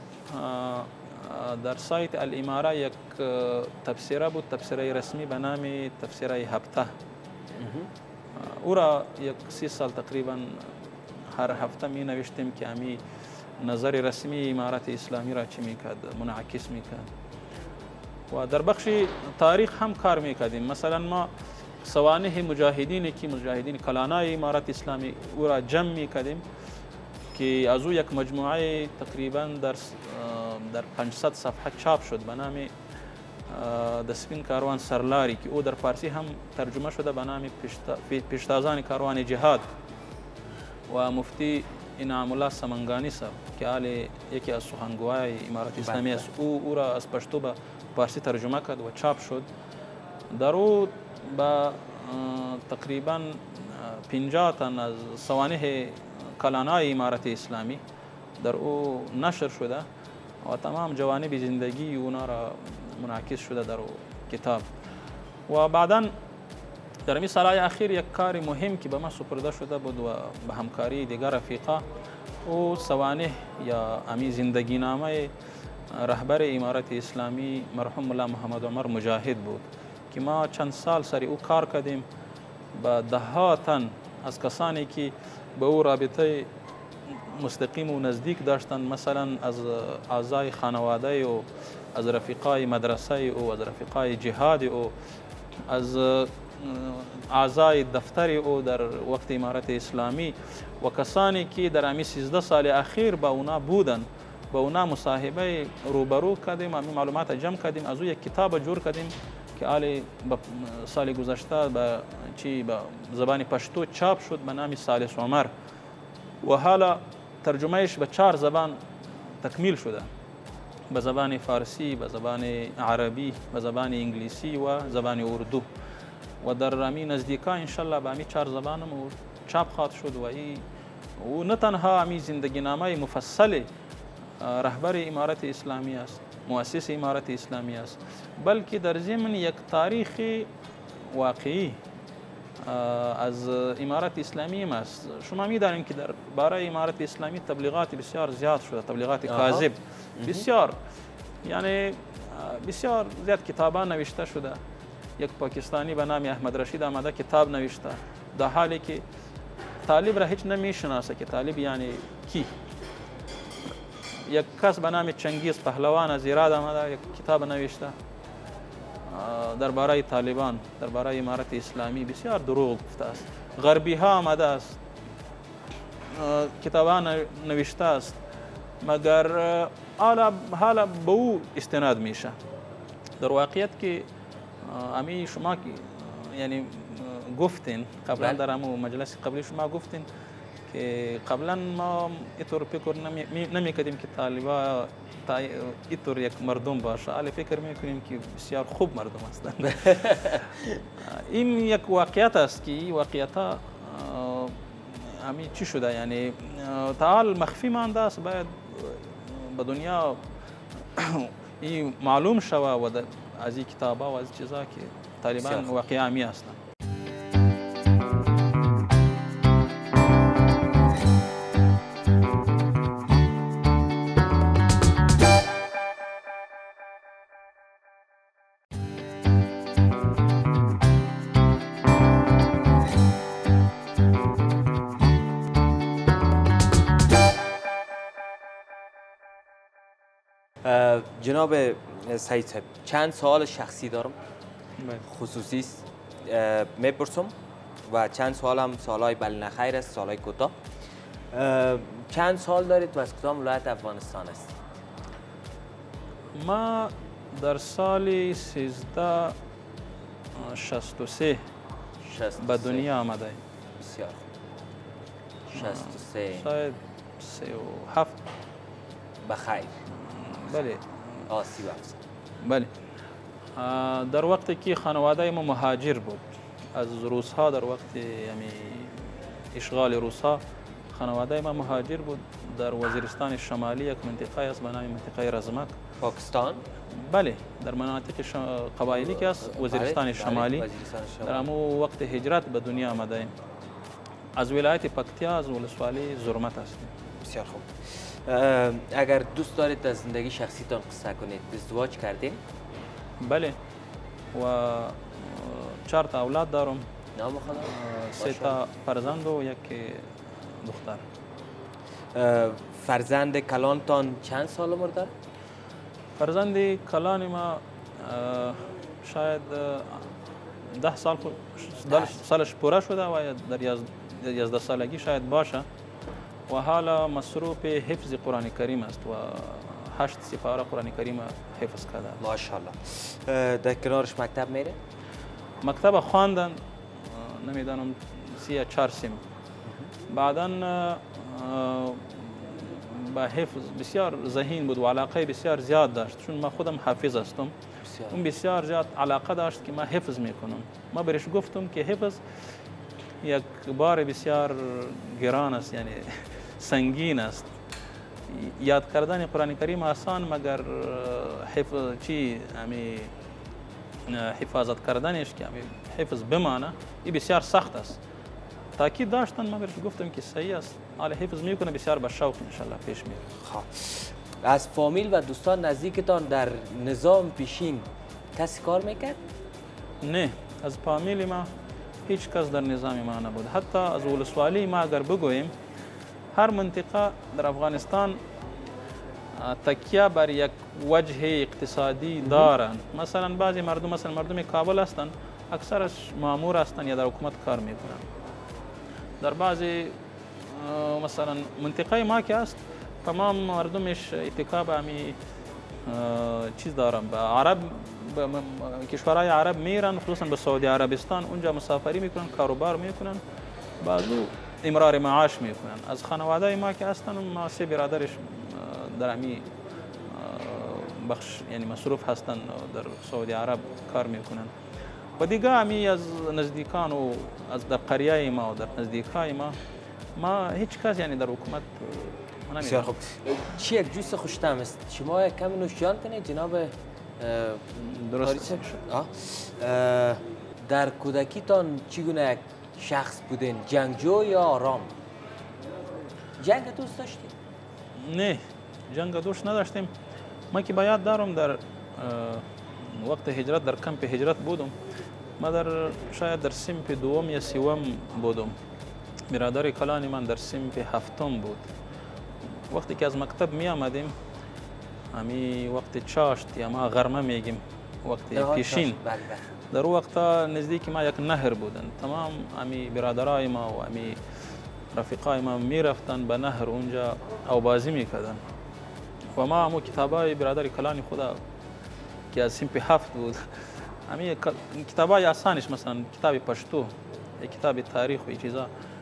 در سایت الاماره یک تفسیره بود، تفسیره رسمی به نام تفسیره هفته. او را یک سی سال تقریبا هر هفته می نوشتیم که امی نظر رسمی امارت اسلامی را چی میکرد، منعکس میکرد. و در بخش تاریخ هم کار میکردیم. مثلا ما سوانح مجاهدین که مجاهدین کلانای امارت اسلامی او را جمع میکردیم که از او یک مجموعه تقریبا در در پانصد صفحه چاپ شد به نام دسپین کاروان سرلاری که او در فارسی هم ترجمه شده به نام پیشتازان کاروان جهاد و مفتی انعام الله سمنگانی صاحب که حال یکی از سخنگوهای امارت اسلامی است، او او را از پشتو به فارسی ترجمه کرد و چاپ شد. در او با تقریبا پنجاه تن از سوانح کلانای امارت اسلامی در او نشر شده و تمام جوانب زندگی اونا را منعکس شده در او کتاب. و بعدا در این سالهای اخیر یک کار مهم که به ما سپرده شده بود و به همکاری دیگر رفیقا او سوانح یا امی زندگی نامه رهبر امارت اسلامی مرحوم مولا محمد عمر مجاهد بود که ما چند سال سری او کار کردیم با ده ها تن از کسانی که به او رابطه مستقیم و نزدیک داشتند، مثلا از اعضای خانواده او، از رفیقای مدرسه او، از رفیقای جهاد او، از اعضای دفتر او در وقت امارت اسلامی و کسانی که در امی سیزده سال اخیر با اونا بودن، با اونا مصاحبه روبرو کردیم، امی معلومات جمع کردیم، از او یک کتاب جور کردیم که آل سال گذشته به چی به زبان پشتو چاپ شد به نام ثالث عمر و حالا ترجمهش به چهار زبان تکمیل شده، به زبان فارسی، به زبان عربی، به زبان انگلیسی و زبان اردو و در امی نزدیکا انشالله به امی چهار زبان هم چاپ خواهد شد و ای و نه تنها امی زندگی نامه مفصل رهبر امارت اسلامی است، مؤسس امارت اسلامی است، بلکه در ضمن یک تاریخ واقعی از امارت اسلامی هم است. شما می‌دانید که در باره امارت اسلامی تبلیغات بسیار زیاد شده، تبلیغات کاذب بسیار، یعنی بسیار زیاد کتابان نوشته شده. یک پاکستانی به نام احمد رشید آمده کتاب نوشته در حالی که طالب را هیچ نمیشناسه که طالب یعنی کی. یک کس به نام چنگیز پهلوان از ایران آمده یک کتاب نوشته درباره طالبان، درباره امارت اسلامی بسیار دروغ گفته است. غربی ها آمده است کتابان نوشته است، مگر حالا حالا به او استناد میشه. در واقعیت که امی شما یعنی گفتین قبلا در امو مجلس قبلی شما گفتین که قبلا ما اینطور فکر نمی کردیم که طالبا اینطور یک مردم باشه، حالا فکر میکنیم که بسیار خوب مردم هستند. این یک واقعیت است که این واقعیت همین چی شده، یعنی تعال مخفی مانده است، باید به دنیا این معلوم شوه و از این کتابا و از چیزا که طالبان واقعا همی هستند. جناب سعید صاحب، چند سوال شخصی دارم خصوصی است میپرسم و چند سوال هم سوالای بل نخیر است، سوالای کوتاه. چند سال دارید و از کدام ولایت افغانستان است؟ ما در سال سیزده شصت و سه به دنیا آمده ایم. بسیار شصت و سه شاید سی و هفت بخیر. بله آسی بفت. بله در وقتی که خانواده ما مهاجر بود از روس ها، در وقت یعنی اشغال روس ها خانواده ما مهاجر بود در وزیرستان شمالی، یک منطقه است به نام منطقه رزمک، پاکستان. بله در مناطق قبایلی که است وزیرستان شمالی. در همون وقت هجرت به دنیا آمده ایم. از ولایت پکتیا از ولسوالی زرمت هستیم. بسیار خوب. اگر دوست دارید از زندگی شخصیتان قصه کنید، ازدواج کردین؟ بله و چهار تا اولاد دارم. نام خدا؟ سه تا فرزند و یک دختر. فرزند کلانتان چند سال عمر داره؟ فرزند کلان ما شاید ده سال سالش پوره شده و در یازده سالگی شاید باشه و حالا مصروف حفظ قرآن کریم است و هشت سپاره قرآن کریم حفظ کرده. ماشاءالله. در کنارش مکتب میره؟ مکتب خواندن نمیدانم سی یا چهار سیم. بعدا با حفظ بسیار ذهین بود و علاقه بسیار زیاد داشت، چون ما خودم حافظ هستم. اون بسیار زیاد علاقه داشت که ما حفظ میکنم. ما برش گفتم که حفظ یک بار بسیار گران است، یعنی سنگین است. یاد کردن قرآن کریم آسان، مگر حفظ چی امی حفاظت کردنش که امی حفظ بمانه این بسیار سخت است. تاکید داشتن، ما برش گفتم که صحیح است، حالا حفظ میکنه بسیار با شوق ان شاء الله پیش میره. خب از فامیل و دوستان نزدیکتان در نظام پیشین کسی کار میکرد؟ نه، از فامیل ما هیچ کس در نظام ما نبود. حتی از ولسوالی ما اگر بگوییم هر منطقه در افغانستان تکیه بر یک وجه اقتصادی دارند. مثلا بعضی مردم مثلا مردم کابل هستند اکثرش مامور هستند یا در حکومت کار میکنند. در بعضی مثلا منطقه ما که است تمام مردمش اتکا به همی چیز دارن، به عرب به کشورهای عرب میرن، خصوصا به سعودی عربستان، اونجا مسافری میکنن، کاروبار میکنن، بعضو امرار معاش میکنن. از خانواده ما که هستن ما سه برادرش در همی بخش یعنی مصروف هستن در سعودی عرب کار میکنن و دیگه همی از نزدیکان و از در قریه ما و در نزدیکای ما ما هیچ کس یعنی در حکومت بسیار خوب. چی یک جوست خوشتم است شما یک کمی نوشیان کنید جناب درست. در کودکیتان چگونه یک شخص بودین، جنگجو یا آرام؟ جنگ دوست داشتید؟ نه، جنگ دوست نداشتیم. ما که باید دارم در وقت هجرت در کمپ هجرت بودم. ما در شاید در سمت دوم یا سوم بودم. برادر کلان من در سمت هفتم بود. وقتی که از مکتب می آمدیم امی وقت چاشت یا ما غرمه میگیم وقت پیشین، در وقت نزدیک ما یک نهر بودن. تمام امی برادرای ما و امی رفیقای ما می رفتن به نهر اونجا او بازی میکردن و ما همو کتابای برادر کلانی خدا که از سمت هفت بود امی کتابای آسانش مثلا کتاب پشتو، کتاب تاریخ و چیزا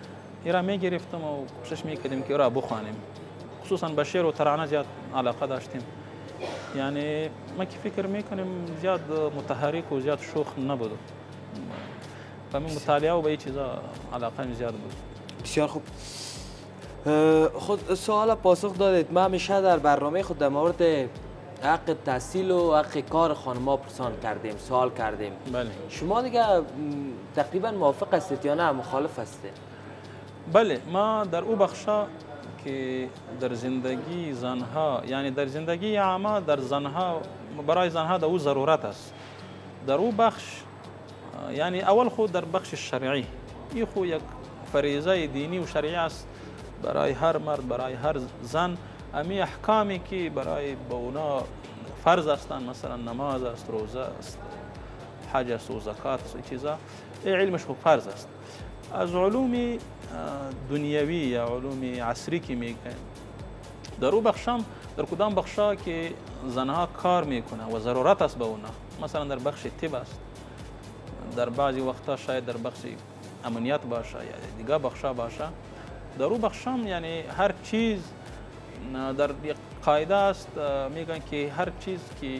را میگرفتم و کوشش میکردیم که را بخوانیم، خصوصا به شعر و ترانه زیاد علاقه داشتیم. یعنی ما که فکر میکنیم زیاد متحرک و زیاد شوخ نبود، و من مطالعه و به این چیزا علاقه زیاد بود. بسیار خوب. خود سوال پاسخ دادید. ما همیشه در برنامه خود در مورد حق تحصیل و حق کار خانم‌ها پرسان کردیم، سوال کردیم. بله. شما دیگه تقریبا موافق هستید یا نه مخالف هستید؟ بله، ما در او بخشا که در زندگی زنها، یعنی در زندگی عامه در زنها، برای زنها در او ضرورت است. در او بخش یعنی اول خود در بخش شرعی، این خود یک فریضه دینی و شرعی است برای هر مرد، برای هر زن. امی احکامی که برای به اونا فرض هستند، مثلا نماز است، روزه است، حج است و زکات است و چیزا، این علمش خوب فرض است. از علوم دنیوی یا علوم عصری که میگن، در او بخشم در کدام بخشا که زنها کار میکنه و ضرورت است به اونا، مثلا در بخش طب است، در بعضی وقتا شاید در بخش امنیت باشه یا دیگه بخشا باشه. در او بخشم یعنی هر چیز در یک قاعده است، میگن که هر چیز که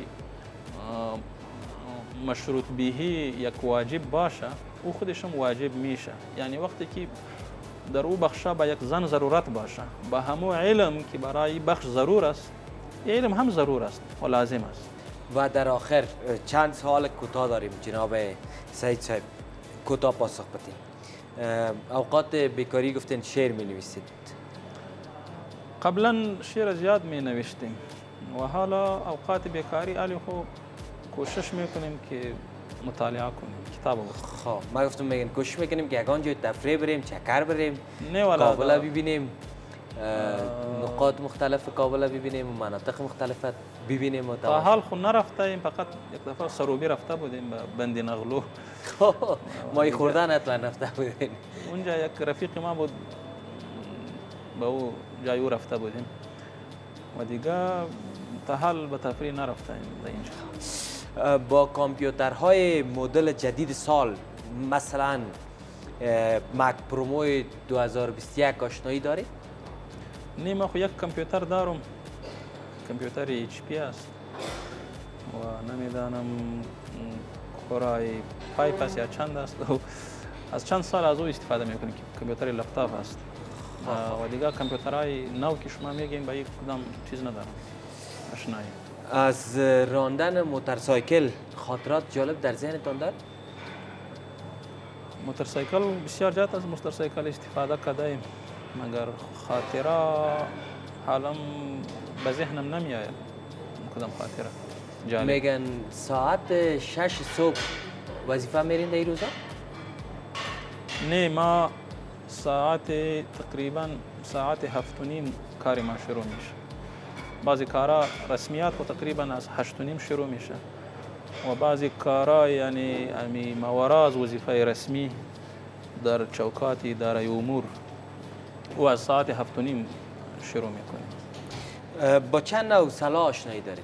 مشروط بهی یک واجب باشه او خودشم واجب میشه. یعنی وقتی که در او بخشا با یک زن ضرورت باشه، با همو علم که برای بخش ضرور است، علم هم ضرور است و لازم است. و در آخر چند سوال کوتاه داریم جناب سعید صاحب، کوتاه پاسخ بدین. اوقات بیکاری گفتین شعر می نویسید. قبلا شعر زیاد می نوشتیم و حالا اوقات بیکاری علی خو کوشش میکنیم که مطالعه کنیم، کتاب بخونیم. خب ما گفتم میگن کوشش میکنیم که یگان جای تفریح بریم، چکر بریم، نه والا کابل ببینیم، نقاط مختلف کابل ببینیم و مناطق مختلف ببینیم. و تا حال خو نرفتیم، فقط یک دفعه سروبی رفته بودیم به بند نغلو. ماهی خوردن حتما رفته بودیم. اونجا یک رفیق ما بود، به او جای او رفته بودیم و دیگه تا حال به تفریح نرفتیم در اینجا. با کامپیوترهای مدل جدید سال مثلا مک پرومو دو هزار و بیست و یک آشنایی دارید؟ نه، ما خو یک کامپیوتر دارم، کامپیوتر ایچ پی است و نمیدانم کورای پایپ است یا چند است و از چند سال از او استفاده میکنیم که کامپیوتر لپتاپ است و دیگه کامپیوترهای نو که شما میگین با یک کدام چیز ندارم آشنایی. از راندن موتورسایکل خاطرات جالب در ذهنتان دارد؟ موتورسایکل بسیار جات از موتورسایکل استفاده کردیم، مگر خاطره حالا به ذهنم نمیآید کدام خاطره جالب. میگن ساعت شش صبح وظیفه میرین در این روزا؟ نه، ما ساعت تقریبا ساعت هفت و نیم کاری ما شروع میشه. بعضی کارا رسمیات و تقریبا از هشت و نیم شروع میشه و بعضی کارا یعنی امی ماورا از وظیفه رسمی در چوکات اداره امور و از ساعت هفت و نیم شروع میکنیم. با چند نوع سلاح آشنایی دارید؟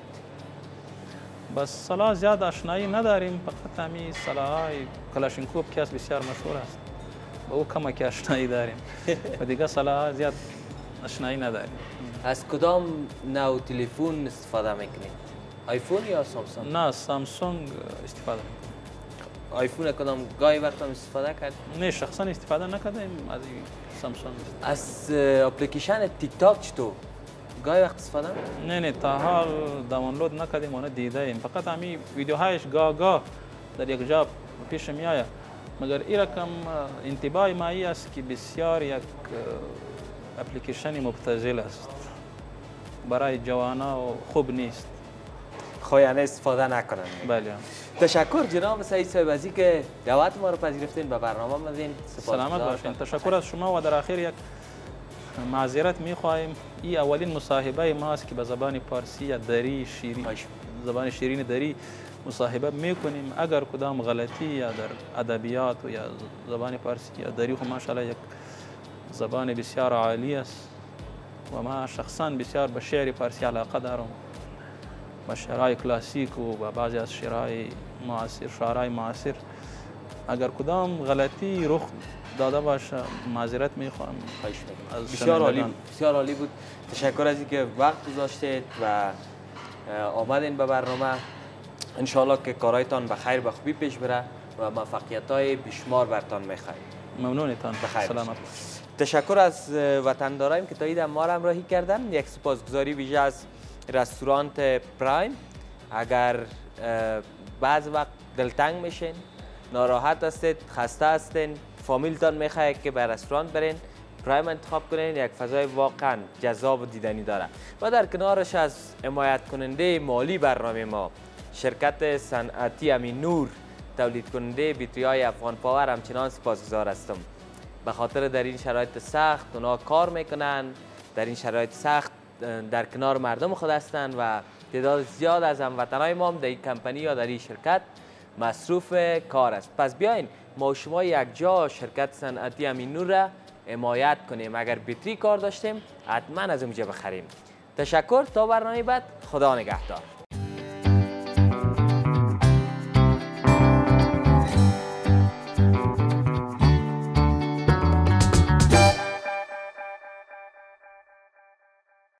بس سلاح زیاد آشنایی نداریم، فقط همی سلاح‌های کلاشینکوف که بسیار مشهور است، با او کمک آشنایی داریم و دیگه سلاح زیاد آشنایی نداریم. از کدام نوع تلفن استفاده میکنید؟ آیفون یا سامسونگ؟ نه، سامسونگ استفاده میکنیم. آیفون کدام گاهی وقت هم استفاده کرد؟ نه، شخصا استفاده نکردیم از سامسونگ. از اپلیکیشن تیک تاک چطور؟ گاهی وقت استفاده؟ نه نه، تا حال دانلود نکردیم و نه دیده ایم، فقط همی ویدیوهایش گاه گاه در یک جا پیش می آید، مگر این رقم انتباه ما ای است که بسیار یک اپلیکیشن مبتذل است، برای جوانا و خوب نیست. خواهیانه استفاده نکنن. بله. تشکر جناب سعید صاحب از اینکه دعوت ما رو پذیرفتین به برنامه آمدین. سلامت باشین. تشکر از شما و در آخر یک معذرت میخواهیم. این اولین مصاحبه ما است که به زبان فارسی یا دری شیرین زبان شیرین دری مصاحبه میکنیم. اگر کدام غلطی یا در ادبیات و یا زبان فارسی یا دری خو ماشاءالله یک زبان بسیار عالی است و ما شخصا بسیار به شعر فارسی علاقه دارم، با شعرهای کلاسیک و با بعضی از شعرهای معاصر، شعرهای معاصر اگر کدام غلطی رخ داده باشه معذرت میخوام. بسیار عالی بود. بسیار عالی بود. تشکر از اینکه وقت گذاشتید و آمدین به برنامه. انشالله که کارهایتان به خیر به خوبی پیش بره و موفقیت های بیشمار برتان میخواهیم. ممنونتان. بخیر. سلامت. تشکر از وطندارانم که تا این ما را همراهی کردن. یک سپاسگزاری ویژه از رستوران پرایم. اگر بعض وقت دلتنگ میشین، ناراحت هستید، خسته هستین، فامیلتان میخواد که به رستوران برین، پرایم انتخاب کنین. یک فضای واقعا جذاب و دیدنی داره. و در کنارش از حمایت کننده مالی برنامه ما شرکت صنعتی امین نور تولید کننده بیتری های افغان پاور همچنان سپاسگزار هستم. به خاطر در این شرایط سخت اونا کار میکنن، در این شرایط سخت در کنار مردم خود هستند و تعداد زیاد از هموطنان ما در این کمپانی یا در این شرکت مصروف کار است. پس بیاین ما و شما یک جا شرکت صنعتی امین نور را حمایت کنیم. اگر بیتری کار داشتیم حتما از اونجا بخریم. تشکر. تا برنامه بعد، خدا نگهدار.